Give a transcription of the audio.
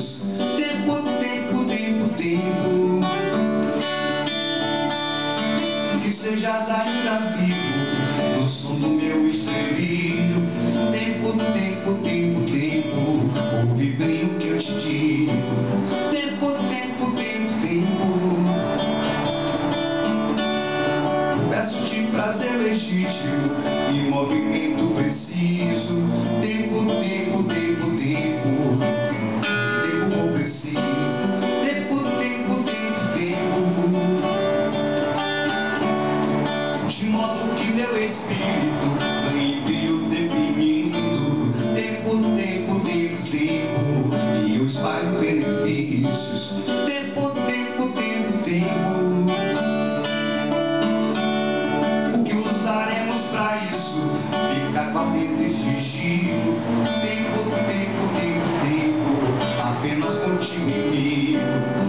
Jesus. Tempo, tempo, tempo, tempo, que sejas ainda vivo no som do meu estribilho. Tempo, tempo, tempo, tempo, ouve bem o que eu te digo. Tempo, tempo, tempo, tempo, peço-te prazer legítimo e movimento preciso. Tempo, tempo, tempo, tempo, tempo vou preciso. Tempo, tempo, tempo, tempo, de modo que meu espírito ganhe brilho definido. Tempo, tempo, tempo, tempo, e eu espalho benefícios. Tempo, tempo, tempo, tempo, o que usaremos pra isso fica com a mente sigilo. Tempo, tempo, tempo, tempo, apenas contigo, inimigo.